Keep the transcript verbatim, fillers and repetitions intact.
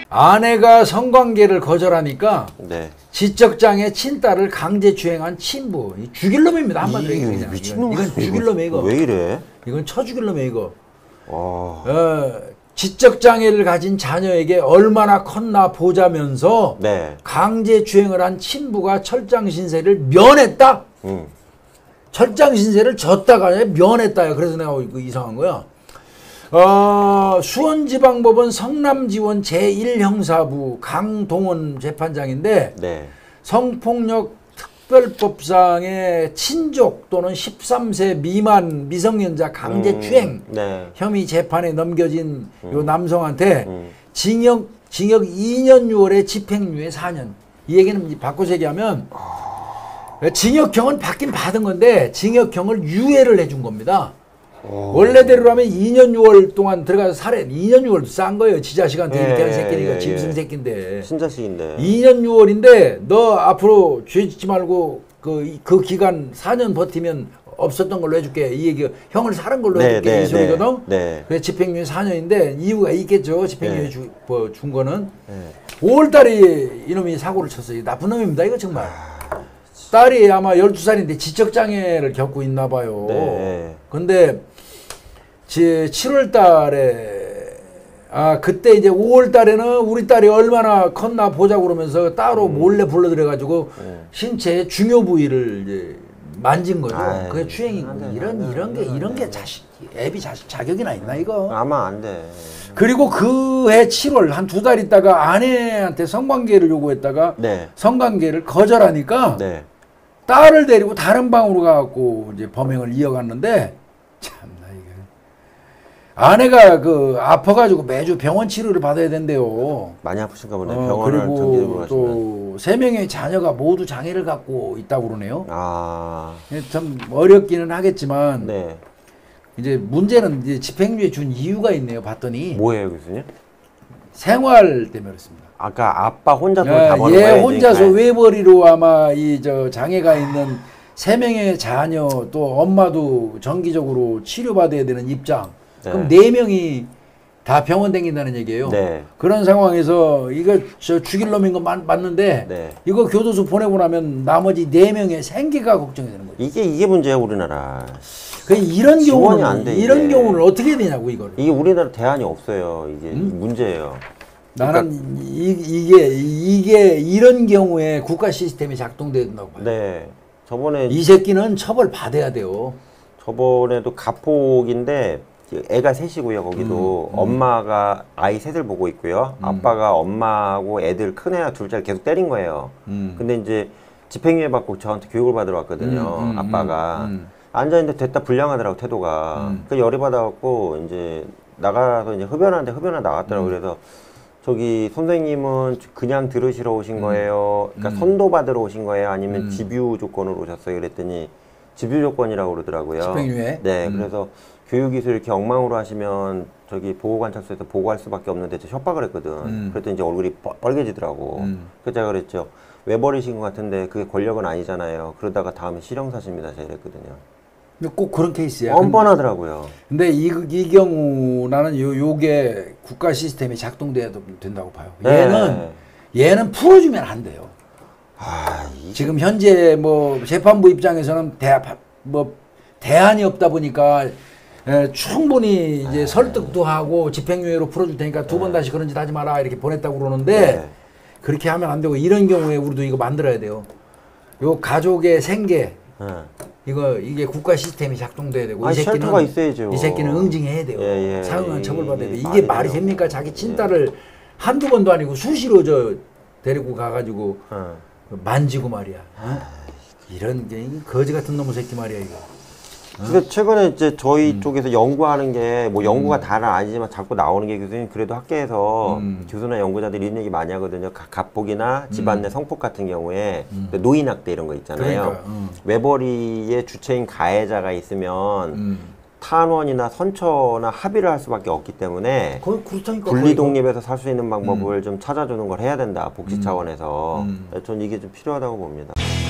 아내가 성관계를 거절하니까 네. 지적장애 친딸을 강제추행한 친부. 죽일 놈입니다. 한마디로 얘기해. 미친놈. 이건 죽일 놈이야 이거. 왜 이래? 이건 쳐 죽일 놈이야 이거. 와. 어, 지적장애를 가진 자녀에게 얼마나 컸나 보자면서 네. 강제추행을 한 친부가 철장신세를 면했다. 음. 철장신세를 졌다가 면했다요. 그래서 내가 이거 이상한 거야. 어, 수원지방법원 성남지원 제일 형사부 강동원 재판장인데 네. 성폭력 특별법상의 친족 또는 십삼 세 미만 미성년자 강제추행 음, 네. 혐의 재판에 넘겨진 음. 요 남성한테 음. 징역 징역 이 년 유 월에 집행유예 사 년. 이 얘기는 바꿔서 얘기하면 징역형은 받긴 받은 건데 징역형을 유예를 해준 겁니다. 오. 원래대로라면 이 년 유 월 동안 들어가서 살해. 이 년 유 월도 싼 거예요. 지 자식한테 예, 이렇게 한 새끼니까 예, 짐승 예. 새끼인데. 친자식인데. 이 년 유 월인데 너 앞으로 죄 짓지 말고 그, 그 기간 사 년 버티면 없었던 걸로 해줄게. 이 얘기 형을 사는 걸로 네, 해줄게. 네, 이 소리거든. 네, 네. 그래서 집행유예 사 년인데 이유가 있겠죠. 집행유예 네. 주, 뭐, 준 거는. 네. 오월 달에 이놈이 사고를 쳤어요. 나쁜 놈입니다. 이거 정말. 딸이 아마 열두 살인데 지적장애를 겪고 있나 봐요. 네. 근데 칠월 달에 아 그때 이제 오월 달에는 우리 딸이 얼마나 컸나 보자고 그러면서 따로 음. 몰래 불러들여 가지고 네. 신체의 중요 부위를 이제 만진 거죠. 아이, 그게 추행이고 안 돼, 이런 안 돼, 이런 게 안 돼, 이런 안 게 돼. 자식 애비 자식 자격이나 있나 이거. 아마 안 돼. 그리고 그해 칠월 한 두 달 있다가 아내한테 성관계를 요구했다가 네. 성관계를 거절하니까 네. 딸을 데리고 다른 방으로 가갖고 이제 범행을 이어갔는데 참나 이게 아내가 그 아파가지고 매주 병원 치료를 받아야 된대요. 많이 아프신가 보네. 어, 병원을 정기적으로 그리고 가시면. 또 세 명의 자녀가 모두 장애를 갖고 있다고 그러네요. 아. 참 어렵기는 하겠지만 네. 이제 문제는 이제 집행유예 준 이유가 있네요. 봤더니 뭐예요, 교수님? 생활 때문에 그렇습니다. 아까 아빠 혼자 돈 야, 다 버는 얘 거예요? 혼자서 그러니까. 외벌이로 아마 이 저 장애가 있는 세 명의 자녀 또 엄마도 정기적으로 치료받아야 되는 입장. 네. 그럼 네 명이 다 병원 다닌다는 얘기예요. 네. 그런 상황에서 이거 저 죽일 놈인 건 맞, 맞는데 네. 이거 교도소 보내고 나면 나머지 네 명의 생계가 걱정이 되는 거죠. 이게 이게 문제야, 우리나라. 그 이런 지원이 경우는 안 돼, 이런 이게. 경우는 어떻게 해야 되냐고 이걸. 이게 우리나라 대안이 없어요. 이게 음? 문제예요. 나는 그러니까, 이, 이게 이게 이런 경우에 국가 시스템이 작동돼야 된다고 봐요. 네. 저번에 이 새끼는 처벌 받아야 돼요. 저번에도 가폭인데 애가 셋이고요. 거기도 음, 음. 엄마가 아이 셋을 보고 있고요. 음. 아빠가 엄마하고 애들 큰 애와 둘째를 계속 때린 거예요. 음. 근데 이제 집행유예 받고 저한테 교육을 받으러 왔거든요. 음, 음, 아빠가 음, 음. 앉아있는데 됐다 불량하더라고 태도가. 음. 그 열이 받아갖고 이제 나가서 이제 흡연하는데 흡연하 나갔더라고. 음. 그래서 저기 선생님은 그냥 들으시러 오신 거예요. 그러니까 음. 선도 받으러 오신 거예요. 아니면 음. 집유 조건으로 오셨어요. 그랬더니 집유 조건이라고 그러더라고요. 집행유예? 네, 음. 그래서 교육이술 이렇게 엉망으로 하시면 저기 보호관찰소에서 보고할 수밖에 없는데 저 협박을 했거든. 음. 그랬더니 이제 얼굴이 뻘- 빨개지더라고. 음. 그래서 제가 그랬죠. 왜 버리신 것 같은데 그게 권력은 아니잖아요. 그러다가 다음에 실형사십니다. 제가 이랬거든요. 근데 꼭 그런 케이스야. 뻔뻔하더라고요. 근데 이, 이 경우 나는 요, 요게 국가 시스템이 작동돼야 된다고 봐요. 네. 얘는 얘는 풀어주면 안 돼요. 아, 이... 지금 현재 뭐 재판부 입장에서는 대, 뭐 대안이 없다 보니까 에, 충분히 이제 네. 설득도 하고 집행유예로 풀어줄 테니까 두 번 네. 다시 그런 짓 하지 마라 이렇게 보냈다고 그러는데 네. 그렇게 하면 안 되고 이런 경우에 우리도 이거 만들어야 돼요. 요 가족의 생계 네. 이거 이게 국가 시스템이 작동돼야 되고 아니, 이 새끼는 쉘터가 있어야죠. 이 새끼는 응징해야 돼요. 예, 예, 상응한 처벌받아야 돼. 예, 이게 말이 말이 돼요. 됩니까? 자기 친딸을 한두 번도 아니고 수시로 저 데리고 가가지고 네. 만지고 말이야. 어? 이런 게 거지 같은 놈의 새끼 말이야 이거. 근데 최근에 이제 저희 음. 쪽에서 연구하는 게 뭐 연구가 다는 아니지만 자꾸 나오는 게 교수님 그래도 학계에서 음. 교수나 연구자들이 이런 얘기 많이 하거든요. 가- 가폭이나 집안 내 성폭 같은 경우에 음. 노인학대 이런 거 있잖아요. 그러니까, 음. 외벌이의 주체인 가해자가 있으면 음. 탄원이나 선처나 합의를 할 수밖에 없기 때문에 거의 그렇다니까. 분리 독립해서 살 수 있는 방법을 음. 좀 찾아주는 걸 해야 된다. 복지 음. 차원에서. 음. 전 이게 좀 필요하다고 봅니다.